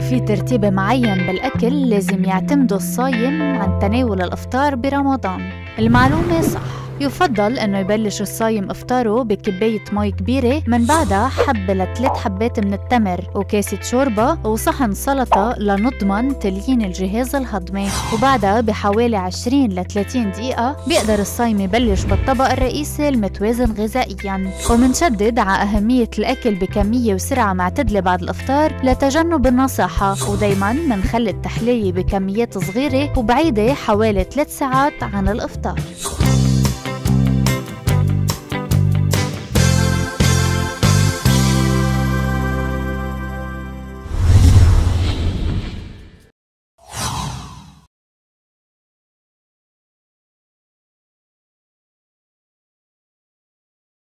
في ترتيب معين بالأكل لازم يعتمده الصايم عن تناول الإفطار برمضان. المعلومة صح، يفضل انه يبلش الصايم افطاره بكباية مي كبيرة، من بعدها حب ل3 حبات من التمر وكاسة شوربة وصحن سلطة لنضمن تليين الجهاز الهضمي، وبعدها بحوالي 20 ل 30 دقيقة بيقدر الصايم يبلش بالطبق الرئيسي المتوازن غذائيا. ومنشدد على أهمية الأكل بكمية وسرعة معتدلة بعد الإفطار لتجنب النصاحة، ودايما منخلي التحلية بكميات صغيرة وبعيدة حوالي 3 ساعات عن الإفطار.